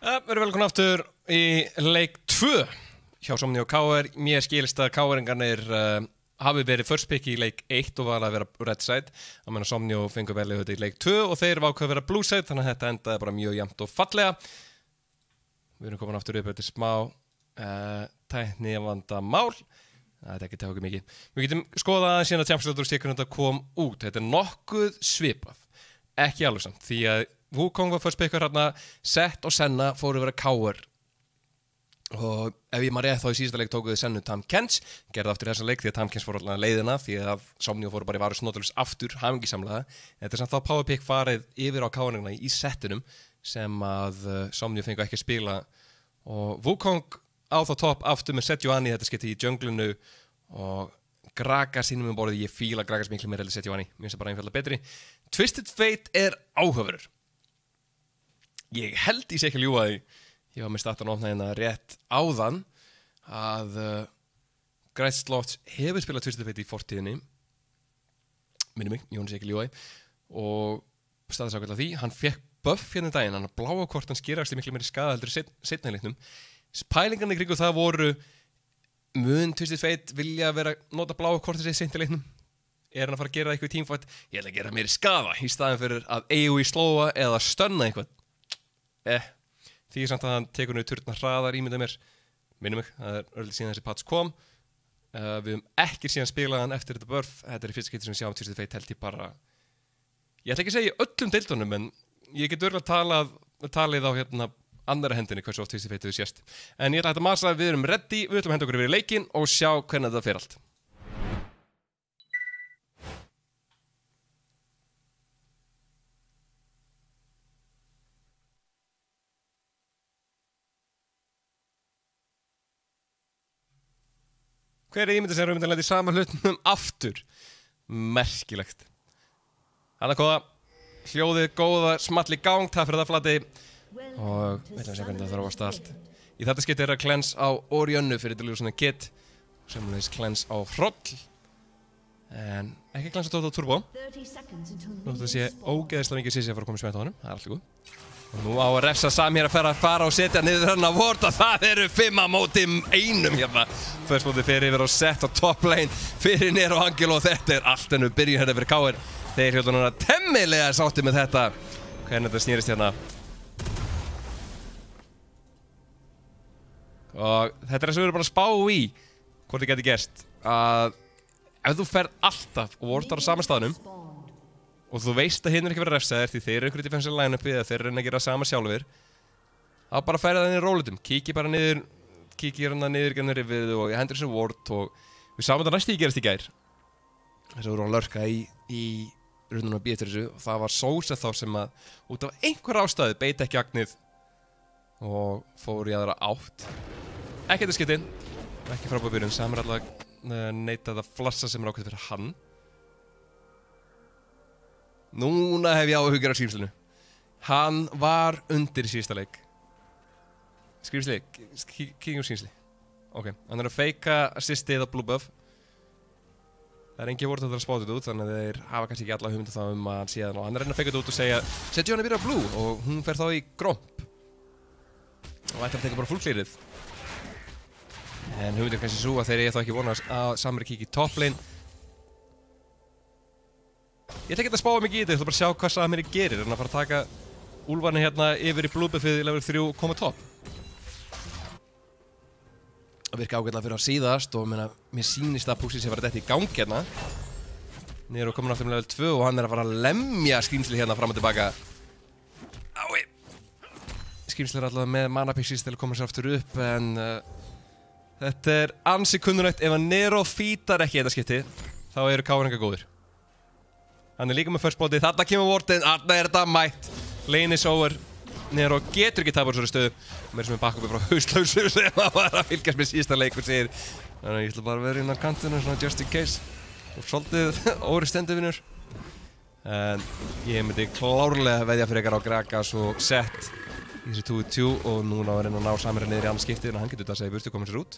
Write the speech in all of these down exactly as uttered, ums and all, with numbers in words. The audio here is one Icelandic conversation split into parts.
Uh, við erum velkomin aftur í leik tvö hjá Somni og K R. Mér skilst að K R-ingarnir uh, hafi verið first pick í leik eitt og var að vera red side. Að menna Somni og fengur vel í leik tvö og þeir vákað að vera blue side, þannig að þetta endaði bara mjög jafnt og fallega. Við erum komin aftur upp eftir smá uh, tækni vandamál. Það er ekki að taka mikið. Við getum skoðað aðeins síðan að Champions League kom út. Þetta er nokkuð svipað. Ekki alveg samt, því að Wukong var first picker hérna, Sett og Senna fóru að vera K R. Og ef ég maður rétt þá í síðasta leik tókuðu Sennu Tam Kench, gerði aftur þessa leik því að Tam Kench fór alltaf leiðina því að Somni fóru bara í varu snotulus aftur, hafingisamlega. Þetta er samt þá power pick farið yfir á K R-ingna í settunum sem að uh, Somni fengu ekki að spila. Og Wukong á þá topp aftur með Sejuani, þetta skipti í junglinu og Gragas innum um borðið. Ég fíla Gragas miklu meira heldur Sejuani, mér finnst það bara einfaldlega betri. Twisted Fate er áhugaverður. Ég held ég sé ekki að ljúga því, ég var með startan ofna hérna rétt áðan að uh, Græt Slots hefur spilað Twisted Fate í fortíðinni, minni mig, ég sé ekki að ljúga því, og staðis ákveðla því, hann fekk buff hérna daginn, hann bláa kort, hann skýraðist miklu meiri skaða heldur í seinna í leiknum. Pælingarnir kringu það voru, mun Twisted Fate vilja vera nota bláa kortið sér seinna í leiknum? Er hann að fara að gera eitthvað í teamfight? Ég ætla að gera meiri skaða í staðin fyrir að A O E slóa eða stönna eitthvað. Eh, því samt að hann tekur nú turna hraðar ímyndað mér, minnum mig, það er örlítið síðan þessi patch kom. Uh, við höfum ekki síðan spilað hann eftir þetta buff, þetta er í fyrsta skipti sem við sjáum Twisted Fate held ég bara. Ég ætla ekki að segja í öllum deildunum, en ég get örgulega talað, talið á hérna annara hendinni hversu oft Twisted Fate hefur sést. En ég ætla að masa að við erum ready, við ætlum að henda okkur yfir í leikinn og sjá hvernig þetta fer allt. Hver er ímyndið sem er umyndanlega í sama hlutnum aftur? Merkilegt. Hanna góða, hljóðið góða, small í gang, það fyrir það flati. Og við ætlum að sjá hvernig það þarf að allt. Í þetta skipti er að cleanse á Orionnu fyrir Delusional Kid. Semmulegis cleanse á Hroll. En ekki cleanse á Toto Turbo. Nú þetta sé ógeðislega mikið sissi að fara að koma í sveit á honum, það er allt í góð. Og nú á að refsa Sam hér að fara, fara og setja niður hérna vort og það eru fimm á móti einum hérna. First móti fyrir yfir og Sett á top lane fyrir Nero Angelo og þetta er allt ennum byrjun hérna fyrir K R. Þeir hljóta núna temmilega sátti með þetta. Hvernig þetta snýrist hérna. Og þetta er þess að við erum bara að spá í hvort þið geti gerst. Að ef þú ferð alltaf og vortar á sama staðnum og þú veist að hinn er ekki verið að refsa þér því þeir eru einhverju defensive line-upi eða þeir eru að gera sama sjálfur, þá bara færa það inn í rólutum, kíkja bara niður, kíkja hérna niður gennir yfir og hendur þessu ward og við sáum þetta næstu í gerast í gær. Þess að við vorum að lurka í, í rundunum að býja eftir þessu og það var Sosa þá sem að út af einhver ástæðu beit ekki agnið og fór í aðra átt. Ekki þetta skipti, ekki frábæð byrjun, Sam er alltaf neitað að flassa sem er ákveðið fyrir hann. Núna hef ég áhugur á skrimslinu. Hann var undir í síðasta leik. Skrimsli, kíkjum skrimsli. Ok, hann er að feika assistið á blue buff. Það er engin voru að það er spáttið út, þannig að þeir hafa kannski ekki alla hugmyndu þá um að hann síðan og hann er að reyna að feika þetta út og segja setja hann að byrja blue og hún fer þá í gromp. Og ætlar að teka bara fullclearið. En hugmyndir kannski svo að þeir eru þá ekki vonast að Samri kíkja í top lane. Ég ætla ekki að spáða mikið í þetta, ég ætla bara að sjá hvað Samir gerir en að fara að taka úlfarni hérna yfir í blue buffið í level þrjú og koma top. Það virka ágætlega fyrir á síðast og meina, mér sýnist að Puxi sé að fara detta í gang hérna. Niður og komin aftur með level tvö og hann er að fara að lemja skrimsli hérna fram og tilbaka. Ái! Skrimsli er alltaf með mana pixis til að koma sér aftur upp en uh, þetta er ansi kunnulegt. Ef að Nero fítar ekki þetta skipti þá eru K R-ingar góðir. Hann er líka með first bloodið, þarna kemur vortin, þarna er þetta mætt. Lane is over, Nero getur ekki tapað úr þessari stöðu. Mér sem er bakk uppi frá hauslausu sem að var að fylgjast með síðasta leik og segir þannig að ég ætla bara að vera inn á kantinu svona just in case. Og svolítið óri stenduvinur. En ég myndi klárlega veðja fyrir ykkar á Gragas og Sett í þessi two v two og núna var hann að ná Samir niður í annað skiptið en hann getur þetta að segja burtu komið sér út.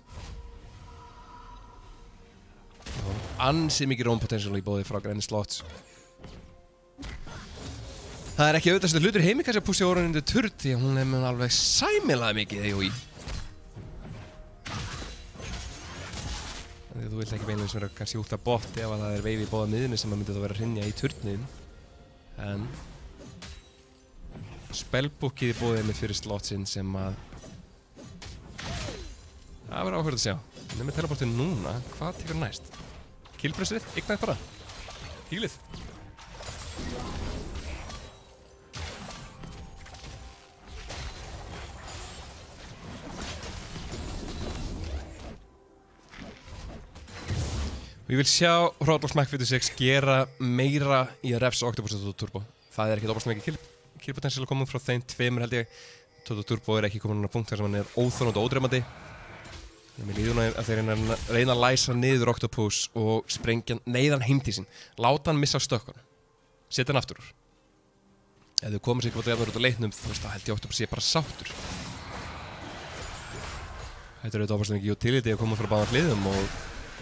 Og ansi mikið roam potential í bóði frá Græni Slots. Það er ekki auðvitaðstu hlutur í heimi kannski að pússi Orion undir turn því að hún er með alveg sæmilega mikið A O E. Því að þú vilt ekki beinlega vera kannski út af bot ef að það er veifi í bóða miðunni sem að myndi það vera að hrynja í turnin. En spellbookið í bóðið með fyrir slotsinn sem að það verður áhverð að sjá. Nefnir teleportið núna, hvað tekur næst? Killpressið, ignite bara. Healið. Og ég vil sjá Hrothgar Smack fjörutíu og sex gera meira í að refsa Octopus og Toto Turbo. Það er ekki óbúst mikið kill, kill potential að koma frá þeim tveimur held ég. Toto Turbo er ekki komin á punkt þar sem hann er óþolandi og ódreymandi. Mér líður núna að þeir reyna að læsa niður Octopus og sprengja neyðan heim til sín. Láta hann missa stökkun. Setja hann aftur úr. Ef þau komur sér ekki búin að út á leiknum, þú veist, þá held ég Octopus sé bara sáttur. Þetta er auðvitað óbúst mikið utility að koma frá báðar hliðum og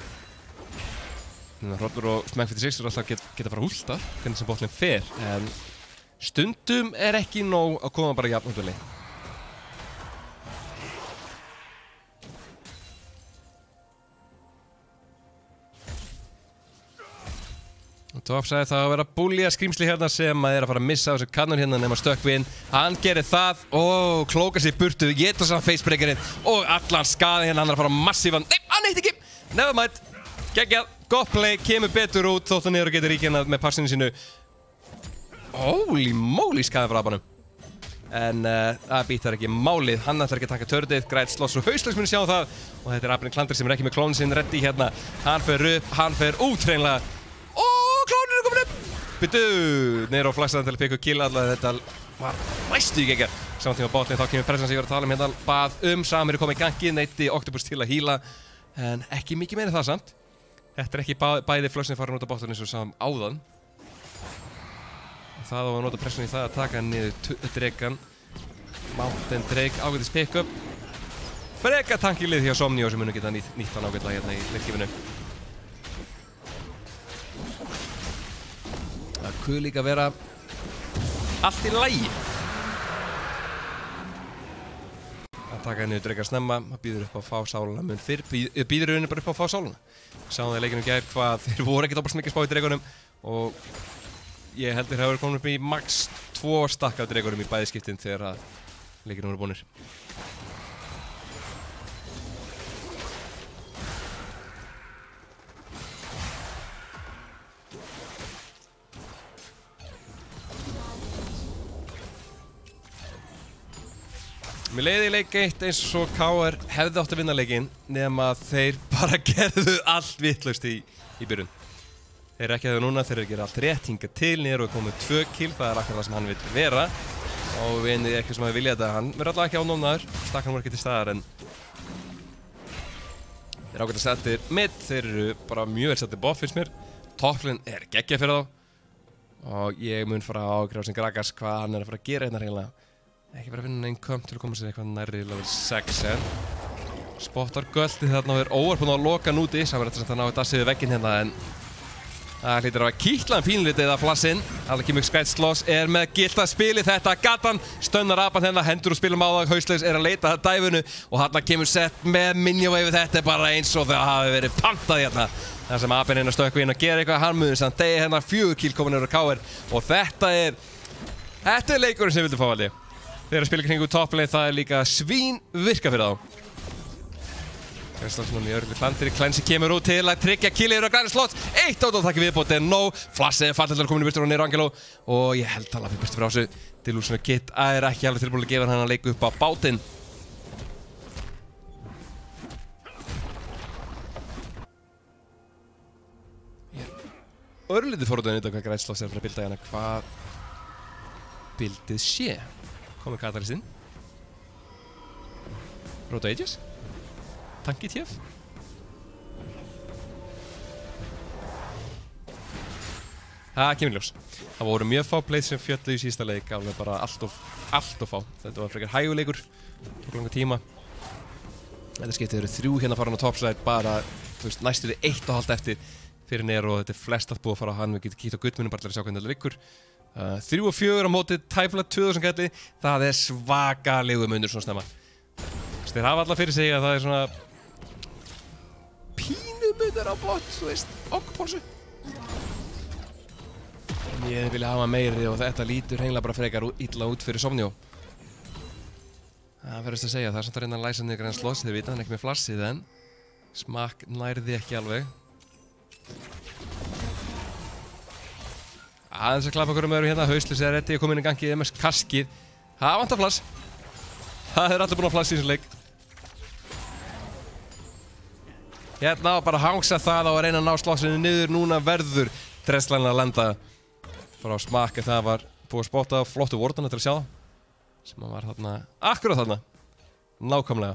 Hrothgar og Smack fjörutíu og sex eru alltaf að geta bara últa hvernig sem botlinn fer, en stundum er ekki nóg að koma bara jafn út af leik. Og Top sagði það að vera búlja skrýmsli hérna sem að er að fara að missa á þessu kannon hérna nema stökkvinn. Hann gerir það og klókar sér burtu, geta saman facebreakerinn og allan skaði hérna, hann er að fara massífan. Nei, hann eitt ekki! Nevermind. Geggjað, gott play, kemur betur út þótt hann niður og getur ríkjana með passinu sínu. Holy moly skaði frá abanum. En uh, það býtar ekki málið, hann ætlar ekki að taka törnið, græt sloss og hauslegs muni sjá það. Og þetta er Abin Klandri sem er ekki með klónin sinn ready hérna. Hann fer upp, hann fer útreinlega. Og klónin er komin upp! Byttu, niður á flagsaðan til að peka og killa allavega þetta var næstu í geggar. Samtíma botlinn þá kemur pressan sem ég var að tala um hérna, bað um, Samir er komið í gangi, neytti Octopus til að heala. En ekki mikið meira það samt. Þetta er ekki bæ, bæði flössin farin út af botlarinn eins og sáum áðan. Og það á að nota pressun í það að taka niður dregan. Mountain Drake ágætis pick-up. Freka tankilið hjá Somnio sem munu geta nýtt, nýtt hann ágætlega hérna í leikifinu. Það kuð líka vera allt í lagi. Að taka niður dregan snemma, það býður upp á að fá sáluna mun fyrr, býður rauninni bara upp á að fá sáluna. Sáum það í leikinu gær hvað þeir voru ekkert óbúst mikið spá í dregunum og ég held þeir hafa verið komin upp í max tvo stakk af dregunum í bæði skiptin þegar að leikinu voru búnir. Mér leiði í leik eitt eins og K R hefði átt að vinna leikinn nema þeir bara gerðu allt vitlaust í, í byrjun. Þeir eru ekki að það núna, þeir eru að gera allt rétt, hingað til, niður og komið tvö kill, það er akkur það sem hann vil vera. Og við einnig ekki sem að vilja þetta, hann verður alltaf ekki ánófnaður, stakkan voru ekki til staðar en þeir eru ágætt að setja mitt, þeir eru bara mjög vel setja bot finnst mér. Topplinn er geggjað fyrir þá og ég mun fara á ágráð sem Gragas hvað hann er að fara að gera hérna reynilega. Ekki verið að finna einn komp til að koma sér eitthvað nærri level sex en spottar göldi þarna og er óvarpun á að loka núti sem verður þetta að ná að dassi við vegginn hérna en það hlýtur að vera kýtlaðan pínlítið að flassinn. Alveg mjög skætt sloss er með gilta spili þetta gatan, stönnar apan hérna, hendur og spilum á það, hauslegs er að leita að dæfunu og hérna kemur sett með minjaveifi, þetta er bara eins og það hafi verið pantað hérna. Það sem apinn hérna stökku inn og gera eitthvað, hann mun samt degi hérna fjögur kill komin yfir á K R og þetta er, þetta er leikurinn sem við vildum fá valdi. Þegar að spila kringu topplane, það er líka svín virka fyrir þá. Grænslots núna í örgli Klandri, Clancy kemur út til að tryggja killi yfir á Grænslots. Eitt átóðtakki viðbót er nóg, Flassið er falleldar komin í burtur og niður á Angelo og ég held að lappi burtu frá þessu. Delusion og Kit er ekki alveg tilbúin að gefa hann að leika upp á bátinn. Örlítið forðuðin þetta hvað Grænslots er fyrir að bilda hérna, hvað bildið sé. Komið Katalysinn. Roto Aegis. Tanki T F. Það kemur ljós. Það voru mjög fá plays sem fjölluðu í síðasta leik, alveg bara allt of, allt of fá. Þetta var frekar hæguleikur, tók langa tíma. Þetta skiptið eru þrjú hérna farin á topside, bara þú veist, næstu við eitt og hálft eftir fyrir Nero og þetta er flest allt búið að fara á hann. Við getum kíkt á guttmunum bara til að sjá hvernig þetta liggur. Uh, þrjú og fjögur á móti tæplega tvö þúsund kalli, það er svakalegu munur svona snemma. Þeir hafa alltaf fyrir sig að það er svona pínu munur á bot, þú veist, okkupólsu. Ég vilja hafa meiri og þetta lítur hreinlega bara frekar illa út fyrir Somnio. Það verðist að segja, það er samt að reyna að læsa niður græn sloss, þið vita hann ekki með flassið en Smack nærði ekki alveg. Aðeins að klappa okkur um öðru hérna, Hauslis er reddi að koma inn í gangi með kaskið. Það vantar flass. Það er allir búin að flass í þessum leik. Hérna bara hangsa það á að reyna að ná slossinu niður. Núna verður Dresslan að lenda frá Smack. Það var búið að spotta flottu vordana til að sjá það. Sem var þarna, akkurat þarna. Nákvæmlega.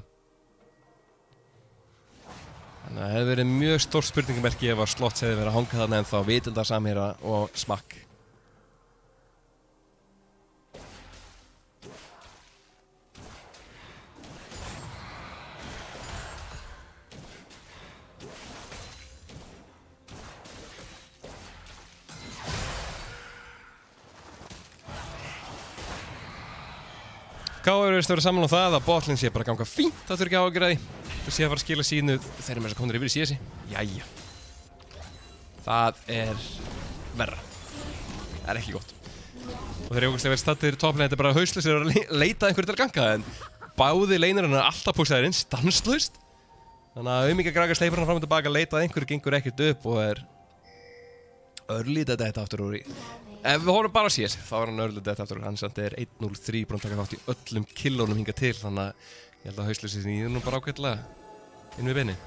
Þannig að það hefði verið mjög stór spurningamerki ef að Slots hefði verið að hanga þarna en þá Vitundar Samherja og Smack. K R verðist að vera saman á það að botlinn sé bara að ganga fínt, það þurfi ekki á að gera því. Það sé að fara að skila sínu, þeir eru með þess að komnir yfir í C S I. Jæja. Það er verra. Það er ekki gott. Og þeir eru ógeðslega verið stattir í topplega, þetta er bara Hauslis er að leita einhverju til að ganga, en báði leinarinn er alltaf púksaðir inn, stanslaust. Þannig að um ekki að Gragas leipur hann fram og tilbaka, leita að einhverju gengur ekkert upp og er örlítið þetta aftur úr í. Ef við horfum bara á C S, þá er hann örlítið þetta aftur úr. Hann samt er einn núll þrjú búinn að taka þátt í öllum killónum hingað til, þannig að ég held að Hauslis er nú bara ágætlega inn við beinni.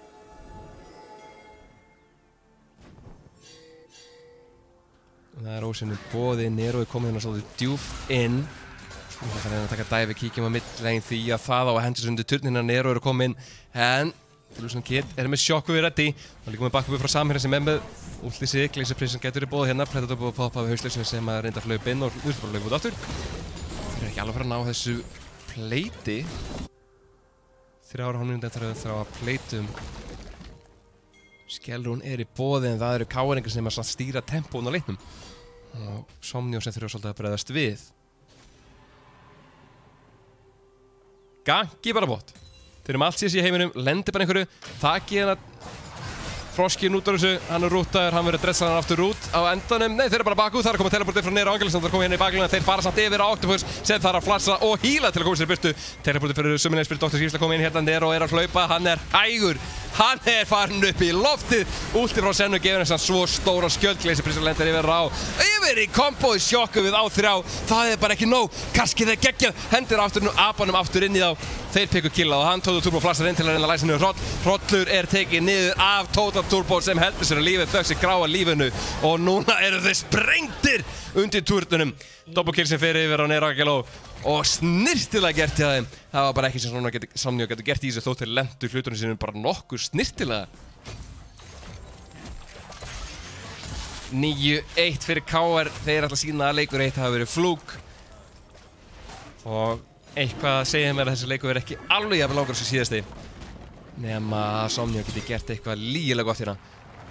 Það er ósinnum boði, Nero er komið hérna svolítið djúpt inn. Það þarf að taka dæfi, kíkjum á millegin því að það á að hendur sig undir turninn að Nero eru komið inn. En Delusion Kid er með sjokku við reddi. Það er líka með bakkupi frá Samherja sem er með útlið sig, Glacier sem getur í bóði hérna. Predator búið að poppa við Hauslisum sem að reynda að hlaupa inn og þú veist bara að hlaupa út aftur. Þeir eru ekki alveg að fara að ná þessu pleiti. Þrjára hálfmínútur eftir að þrá að pleitum. Skellrún er í bóði en það eru káeringar sem að stýra tempón á leiknum. Og Somnio sem þurfa svolítið að bregðast við. Gangi bara bot. Þeir eru með allt C S í heiminum, lendir bara einhverju, takið hérna Froskin út af þessu, hann er rútaður, hann verður dressaðan aftur út á endanum. Nei, þeir eru bara bakúð, það er að koma teleportið frá Nero Angelis, það er að koma hérna í bakluna, þeir fara samt yfir á Octopus sem þarf að flassa og híla til að koma sér í burtu. Teleportið fyrir sömuleiðis fyrir doktor Skýrsla að koma inn hérna, Nero er að hlaupa, hann er hægur, hann er farin upp í loftið. Últi frá Sennu gefur þess að svo stóra skjöld, Glacier lendir yfir á, yfir í kombói sjokku við á þrjá, það er bara ekki nóg, kaskið er geggjað, hendur aftur nú abanum aftur inn í þá. Þeir pekku killa og hann Total Turbo flassar inn til að reyna að læsa niður hroll. Hrollur er tekið niður af Total Turbo sem heldur sér að lífið þöggs í gráa lífinu og núna eru þeir sprengtir undir turnunum. Double kill sem fer yfir á Nero Angelis og snirtilega gert hjá þeim. Það var bara ekki sem svona geti, Somnio getur gert í þessu þótt þeir lendu hlutunum sínum bara nokkur snirtilega. níu eitt fyrir K R, þeir ætla að sína að leikur eitt hafa verið flúk. Og eitthvað segir mér að þessi leikur er ekki alveg jafn langur sem síðasti. Nema að Somnio geti gert eitthvað lygilega gott hérna.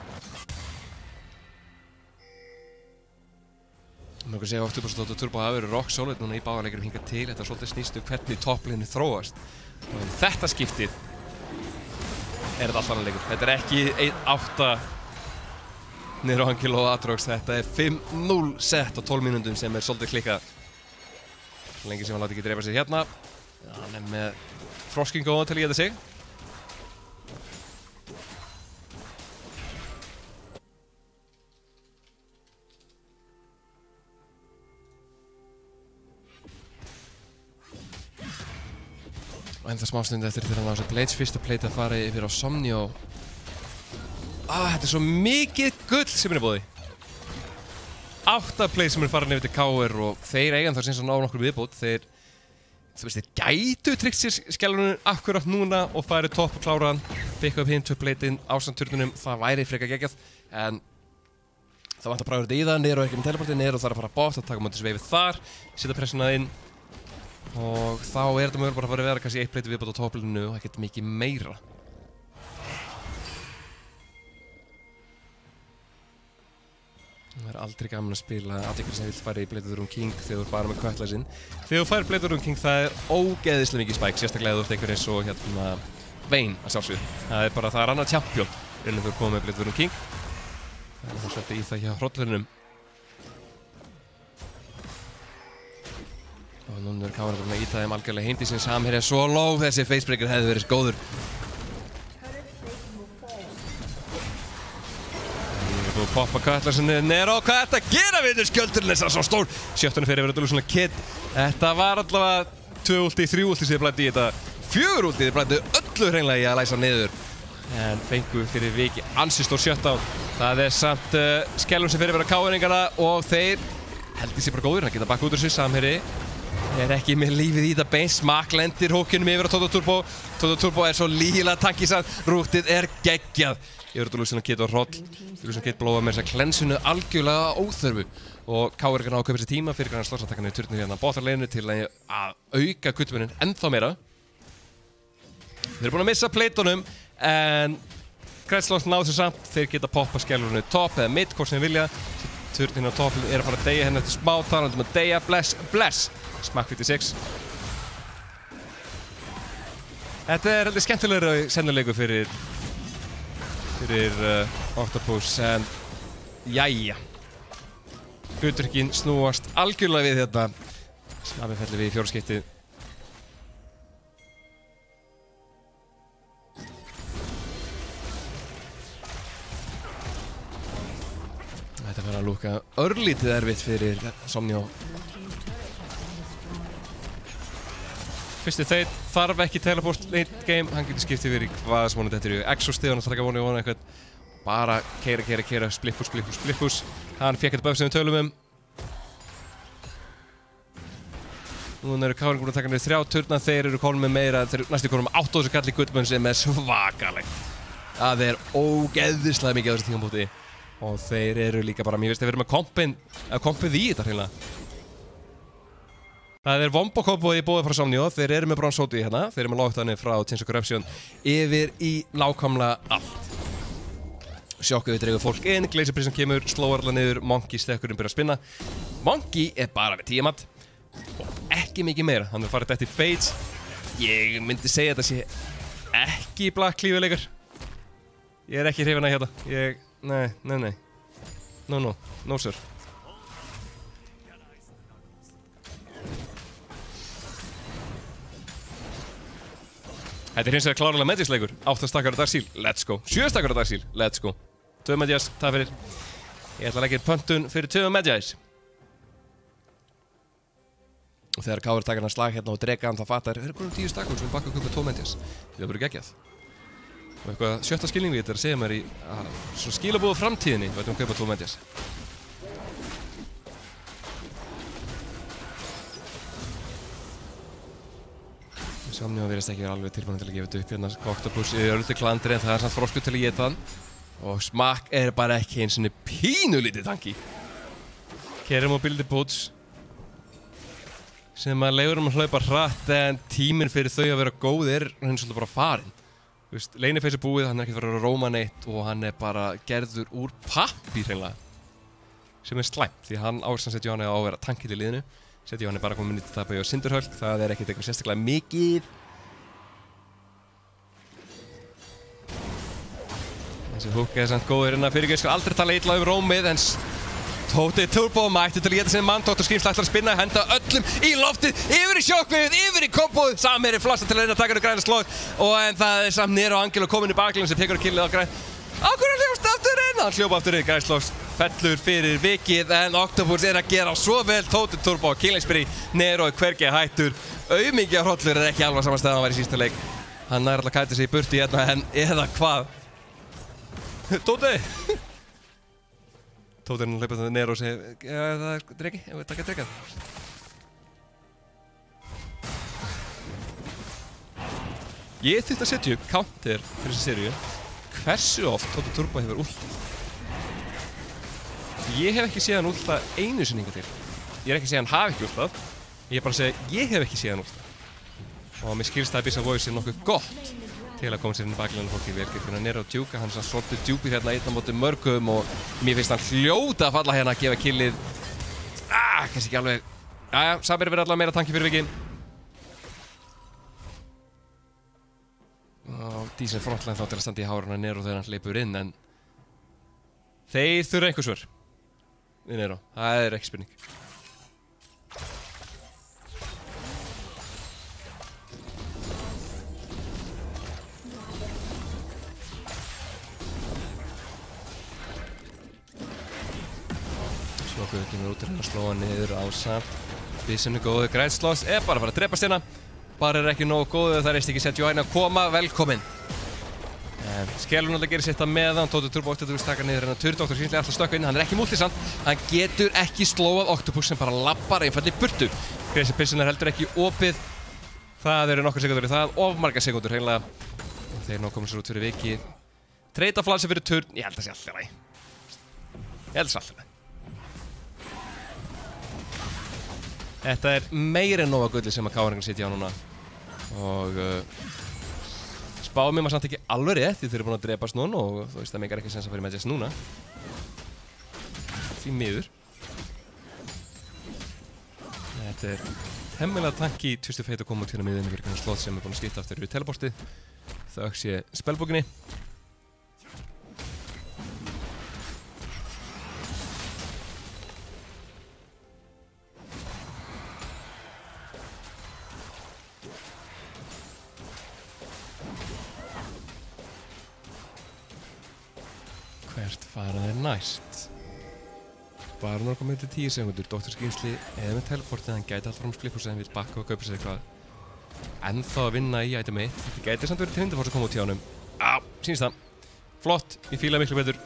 Mér okkur segja Octopus og Turbo hafa verið rock solid núna í báðarleikurum hingað til. Þetta er svolítið snýstu hvernig toppliðinu þróast. Og um þetta skiptið er þetta allt annan leikur. Þetta er ekki einn átta Nero Angelis og Atrox. Þetta er fimm núll sett á tólf mínútum sem er svolítið klikkað. Svo lengi sem hann láti ekki dreifa sér hérna. Hann er með Froskin góðan til að geta sig. Og ennþá smástund eftir þegar hann á þessu Blades fyrsta plate að fara yfir á Somnio. Ah, þetta er svo mikið gull sem er í boði. Átta play sem er farin yfir til K R og þeir eigan þar sem ná nokkur viðbót. Þeir, þú veist, þeir gætu tryggt sér skellunum akkurat núna og farið topp og klára hann, pikka upp hinn töpleitin ásamt turnunum, það væri frekar geggjað, en það vantar bara að vera í það, Nero er ekki með teleportið, Nero þarf að fara bort, að taka móti sveifið þar, setja pressuna inn og þá er þetta mögulega bara að fara að vera kannski eitt pleiti viðbót á toppleitinu og ekkert mikið meira. Það er aldrei gaman að spila aðeins sem vill fara í Blade of the Ruined King þegar þú er bara með Cutlass sinn. Þegar þú fær Blade of the Ruined King það er ógeðislega mikið spike, sérstaklega ef þú ert einhver eins og hérna Vayne að sjálfsögðu. Það er bara, það er annar champion innan þú er komið með Blade of the Ruined King. Það er það svolítið í það hjá hrollunum. Og núna er Kára bara með að íta þeim algjörlega heim til sín samherja svo low, þessi facebreaker hefði verið góður. Þú poppa Cutlassinu Nero, hvað er þetta að gera við þessu skjöldurinn þess að svo stór? Sjöttunum fyrir verið svona kid. Þetta var allavega tvö ulti, þrjú ulti sem þið blætti í þetta. Fjögur ulti þið blætti öllu hreinlega í að læsa niður. En fengu fyrir viki ansi stór sjöttán. Það er samt uh, skellum sem fyrir verið káiningana og þeir heldur sér bara góður að geta bakk út úr þessu samherji. Er ekki með lífið í þetta bein, Smack lendir hókinum yfir á Toto Turbo. Toto Turbo er svo líla tankisann, rútið er geggjað. Yfir á Delusion Kid og Hroll. Delusion Kid blóða með þess að klensunu algjörlega óþörfu. Og K R kan á að kaupa sér tíma fyrir hann slótsantakana í turnir hérna á botlarleginu til að auka kuttmunin ennþá meira. Þeir eru búin að missa pleitunum, en Grænsloss náðu sér samt. Þeir geta poppa skellurinu top eða mid, hvort sem þeir vilja. Turnin á top er að fara að deyja henni eftir smá, talandi um að deyja, bless, bless. Smack fifty-six. Þetta er heldur skemmtilegur sennileikur fyrir fyrir uh, Octopus, en jæja. Hlutverkin snúast algjörlega við þetta. Snafi fellir við í fjórðskiptið. Þetta verður að lúka örlítið erfitt fyrir Somnio. Fyrsti þeir þarf ekki teleport late game, hann getur skipt yfir í hvað sem honum dettur í exo-stið, hann þarf ekki að vona í vona eitthvað. Bara keira, keira, keira, splippus, splippus, splippus. Hann fekk þetta buff sem við tölum um. Núna eru Káringar búin að taka niður þrjá turna, þeir eru konum með meira, þeir eru næstu konum með átta á þessu kalli guttmunn sem er svakalegt. Það er ógeðislega mikið á þessu tímapunkti. Og þeir eru líka bara, mér veist þeir verið með kompin, að kompið í þetta hreinlega. Það er Vombo-komboði í bóði frá Somnio, þeir eru með Bronze hérna, þeir eru með Lockdownið frá Chains of Corruption yfir í nákvæmlega allt. Sjokkuð dregur fólk inn, Glacier Prism kemur, slóar alla niður, Monkey stekkurinn byrjar að spinna. Monkey er bara með tíamat og ekki mikið meira, hann er farið dætt í Fates. Ég myndi segja að þetta sé ekki Black Cleaver-leikar. Ég er ekki hrifinn að hérna, ég, nei, nei, nei, no, no, no sir. Þetta er hins vegar klárlega Magic-leikur, átta stakkar á Darkseal, let's go. sjö stakkar á Darkseal, let's go. Tvö Magics, það fyrir. Ég ætla að leggja inn pöntun fyrir tvö Magics. Og þegar K R takar hann slag hérna og drega hann, þá fattar þeir eru bara um tíu stakkar sem bakka að kaupa tvo Magics. Það verður geggjað. Og eitthvað sjötta skilningi þetta er að segja mér í að svona skilabúðu framtíðinni við ætlum að kaupa tvo Magics. Somnio virðist ekki vera alveg tilbúin til að gefa þetta upp hérna. Octopus er öllum klandri en það er samt froskur til að geta hann. Og Smack er bara ekki eins og pínulítið tanki. Kerum og Builder Boots sem að leiður um að hlaupa hratt en tíminn fyrir þau að vera góð er hann svolítið bara farinn. Þú veist, Leiniface er búið, hann er ekkert verið að róma neitt og hann er bara gerður úr pappír hreinlega. Sem er slæmt því hann áherslan setja hann á að vera tankið í liðinu. Setja hann er bara komið nýtt að tapa í á Cinderhöll, það er ekkert eitthvað sérstaklega mikið. Þessi húk er samt góður hérna fyrir ekki, ég skal aldrei tala illa um rómið, en Tóti Turbo mætti til að geta sinni mann, Tóttur Skrimsl ætlar að spinna, henda öllum í loftið, yfir í sjokkvefið, yfir í komboð, Samir er flassa til að reyna að taka hann græna slóð, og en það er samt Nero Angelo komin í baklinn sem tekur að killið á græn. Akkur hann hljópst aftur inn, hann hljópa aftur inn, Græslós fellur fyrir vikið, en Octopus er að gera svo vel, Tóti Turbo, Killingsbury, Nero er hvergi hættur, auðmikið á hrollur er ekki alveg saman stað hann var í sísta leik. Hann nær alltaf kæti sig í burti hérna, en eða hvað? Tóti! Tóti er hann hlaupað það Nero og segir, ja, það er dregi, ég veit ekki að drega. Ég þurfti að setja upp counter fyrir þessi seríu. Hversu oft Tóti Turbo hefur ultað? Ég hef ekki séð hann ultað einu sinni hingað til. Ég er ekki að segja hann hafi ekki ultað. Ég er bara að segja ég hef ekki séð hann ultað. Og mér skilst það að Abyssal Voice er nokkuð gott. til að koma sér inn í bakliðan fólki vel getur Nero að djúka, hann er svolítið djúpir hérna einn á móti mörgum og mér finnst hann hljóta að falla hérna að gefa killið. Ah, kannski ekki alveg. Jæja, Samir verður allavega meira tanki fyrir vikinn. Og dísinn frontline þá til að standa í háruna Nero þegar hann hleypur inn, en þeir þurfa einhver svör við Nero, það er ekki spurning. Slokkuður kemur út til hann að slóa niður ásamt. Bísinu góðu Grænsloss er bara að fara að drepast hérna. Bara er ekki nógu góðu, það reist ekki sett Joanna að koma, velkomin. Skelun alltaf gerir sitt að meðan, Tóti Turbo Octopus taka niður hennar Turdoktor sínlega alltaf stökka inn, hann er ekki multisant, hann getur ekki slóað Octopus sem bara lappar einfalli burtu. Crazy Pilsen er heldur ekki opið, það eru nokkur sekundur í það, of margar sekundur heimlega. Þeir ná komið sér út fyrir vikið. Treyta flansi fyrir Turn, ég held að sé alltaf læg. Ég held að sé alltaf læg. Þetta er meira en nóga gulli sem að K-ringar sitja á núna. Og uh, spáum mér maður samt ekki alveg rétt því þeir eru búin að drepast núna og þú veist það meikar ekki sens að fara í Magist núna. Því miður. Þetta er hemmilega tanki Twisted Fate að koma út hérna miðinni fyrir hvernig slott sem er búin að skipta aftur í teleporti. Það öks ég spellbókinni. Hvert fara þeir næst? Baron er komið til tíu sekundur, doktor Skýnsli eða með teleportið, hann gæti alltaf fram sklippu sem hann vil bakka og kaupa sér eitthvað ennþá að vinna í item eitt. Þetta gæti samt verið til hundarfors að koma út hjá honum. Á, sýnist það. Flott, ég fíla miklu betur.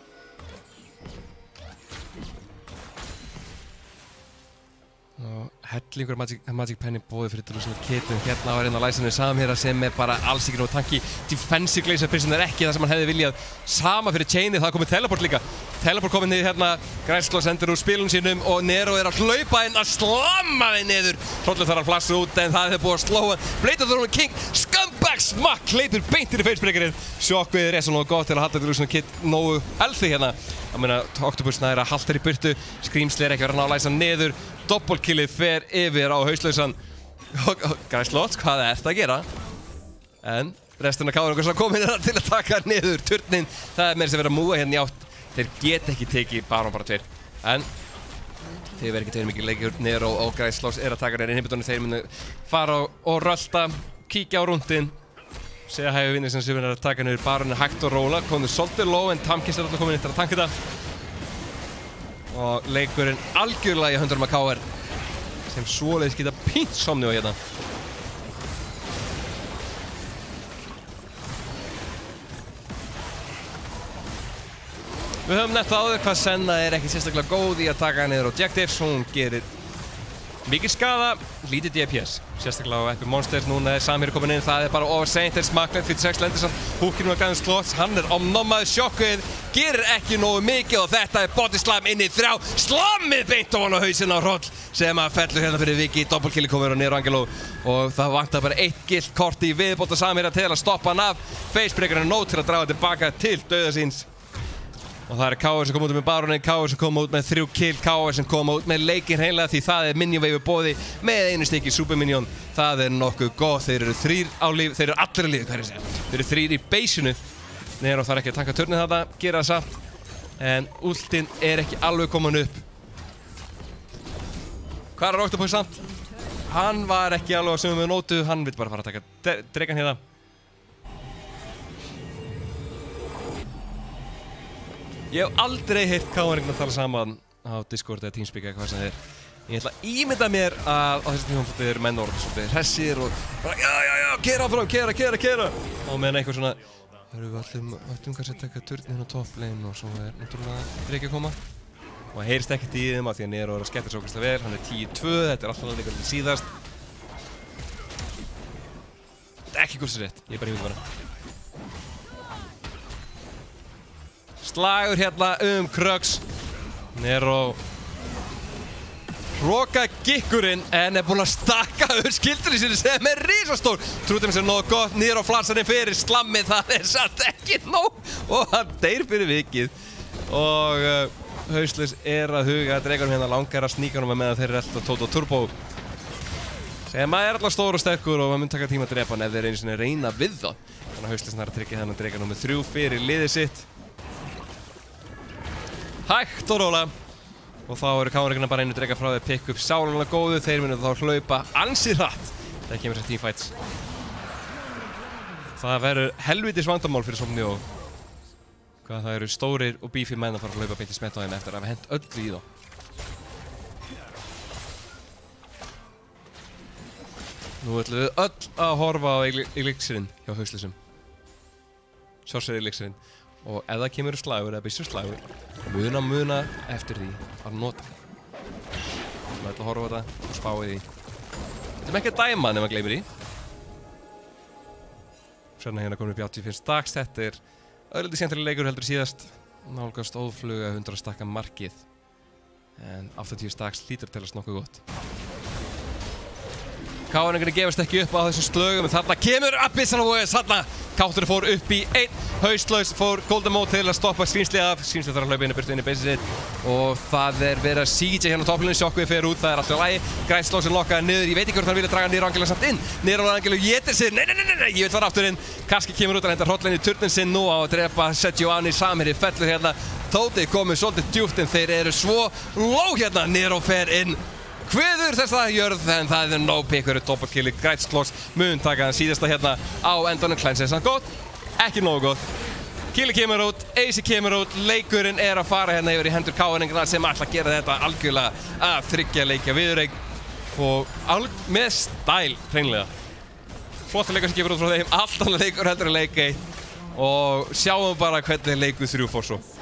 Og hellingur Magic, Magic Penny bóði fyrir Delusional Kid, en hérna var einn á læsanu Samherja sem er bara alls ekki nóg tanki. Defensive Glacier Prison er ekki það sem hann hefði viljað. Sama fyrir Chainið, það komið teleport líka. Teleport komið niður hérna, Grænsloss endur úr spilun sínum og Nero er að hlaupa inn að slamma þeim niður. Trollur þarf að flassa út en það hefur búið að slóa hann. Blade of the Roman King, scumbag smakk, hleypur beint inn í facebreakerinn. Shockwaveður er svo nógu gott til að halda Delusional Kid nógu healthy hérna. Ég meina, Octopus næra haltar í burtu, Screamsli er ekki verið að ná að læsa niður, doppelkillið fer yfir á hauslausan Grænsloss, hvað er þetta að gera? En resturinn af K-ringar sem komið hérna til að taka niður turnin, það er meira sem verið að múa hérna í átt. Þeir get ekki tekið Baron bara tveir, en þeir verið ekki tveir mikið leikjur. Nero og Grænsloss er að taka niður inhibitorinu, þeir munu fara og rölda, kíkja á rúndin. Segja hæfi vinnir sem sem er að taka niður Baron er hægt og róla, komið svolítið low en Tamkins er alltaf komin eftir að tanka þetta. Og leikurinn algjörlega í höndunum að K R sem svoleiðis geta pínt somni á hérna. Við höfum nefnt áður hvað Senna er ekki sérstaklega góð í að taka niður objectives, hún gerir mikið skaða, lítið D P S, sérstaklega á Epic Monsters. Núna er Samherji komin inn, það er bara over seint, er smakklegt fyrir sex lendir samt, húkinu á Grænsloss, hann er omnommaður, Shockwave gerir ekki nógu mikið og þetta er body slam inn í þrjá, slammið beint ofan á hausinn á Hroll sem að fellur hérna fyrir viki, doppelkilli komur á Nero Angelo og það vantar bara eitt gilt kort í viðbót á Samherja til að stoppa hann af, facebreakerinn er nóg til að draga tilbaka til dauða síns. Og það er K R sem kom út með Baronin, K R sem kom út með þrjú kill, K R sem kom út með leikinn hreinlega því það er minion wave bóði með einu stykki super minion. Það er nokkuð gott, þeir eru þrýr á líf, þeir eru allir á lífi, hvað er það að segja? Þeir eru þrýr í baseinu. Nero þarf ekki að tanka turnið þetta, gera það samt. En ultin er ekki alveg komin upp. Hvað er Octopus samt? Hann var ekki alveg á sömu með nótu, hann vill bara fara að taka dregan hérna. Ég hef aldrei heyrt K-ringarna tala saman á Discord eða Teamspeak eða hvað sem það er. Ég ætla að ímynda mér að á þessum tímapunkti eru menn orðið svolítið hressir og bara já, já, já, kera áfram, kera, kera, kera. Og meðan eitthvað svona, við ætlum, ætlum kannski að taka turnin á topplane og svo er náttúrulega Dreki að koma. Og það heyrist ekkert í þeim af því að Nero er að skemmta svo okkur vel, hann er tíu tvö, þetta er alltaf líka síðast. Þetta er ekki gulsið rétt, ég er bara ímynda bara. Slagur hérna um Krux. Nero Hroka gikkurinn en er búinn að stakka upp skildurinn sinni sem er risastór. Trútum sem nóg gott, niður á flarsarinn fyrir slammið, það er satt ekki nóg og hann deyr fyrir vikið. Og uh, Haustless er að huga að dregunum hérna langar að sníka honum meðan þeir eru alltaf Toto Turbo. Sem að er alltaf stór og sterkur og maður mun taka tíma að drepa hann ef þeir einu sinni reyna við það. Þannig að Haustless er að tryggja þennan dregan númer þrjú fyrir liðið sitt. Hægt og róla. Og þá eru káringarnir bara einu drega frá því að pikka upp sáluna góðu. Þeir munu þá hlaupa ansi hratt. Það kemur þessar teamfights. Það verður helvítis vandamál fyrir Somnio. Hvað það eru stórir og beefy menn að fara að hlaupa beint í smett á þeim eftir að hafa hent öllu í þá. Nú ætlum við öll að horfa á elixirinn hjá Haustlessum. Sorcerer elixirinn. Og ef það kemur slagur eða byssur slagur, muna muna eftir því að nota. Við ætlum að horfa á þetta og spá í því. Við ætlum ekki að dæma nema gleymir því. Sérna hérna komum við upp í áttatíu og fimm dags. Þetta er öðvitað skemmtilega leikur heldur síðast. Nálgast óðfluga hundrað stakka markið. En áttatíu dags lítur til að nokkuð gott. Káringarnir gefast ekki upp á þessum slögum, en þarna kemur Abyssal Warriors, þarna Kátturinn fór upp í einn, Haustlaus fór Golden Mode til að stoppa Skrýmslið af, Skrýmslið þarf að hlaupa inn í burtu inn í beisið sitt og það er verið að siege hérna á topplinu, Shockwave fer út, það er alltaf lægi, Græslósin lokkaði niður, ég veit ekki hvort hann vilja draga Nero Angelo samt inn, Nero Angelo getur sig, nei, nei, nei, nei, ég vil fara aftur inn, Kaski kemur út að henda hrollin í turnin sinn nú á að drepa Sejuani samherji, fellur hérna, Tóti komið svolítið djúpt en þeir eru svo low hérna, Nero fer inn. Hviður þessa jörð, en það er no pick, verður doppelkilli, Grætsklós mun taka hann síðasta hérna á endanum, Klæns er samt gott, ekki nógu gott. Killi kemur út, Eisi kemur út, leikurinn er að fara hérna yfir í hendur káringarna sem ætla að gera þetta algjörlega að þriggja leikja viðureik og með stæl hreinlega. Flotta leikur sem kemur út frá þeim, allt annað leikur heldur en leik eitt og sjáum bara hvernig leikur þrjú fór svo.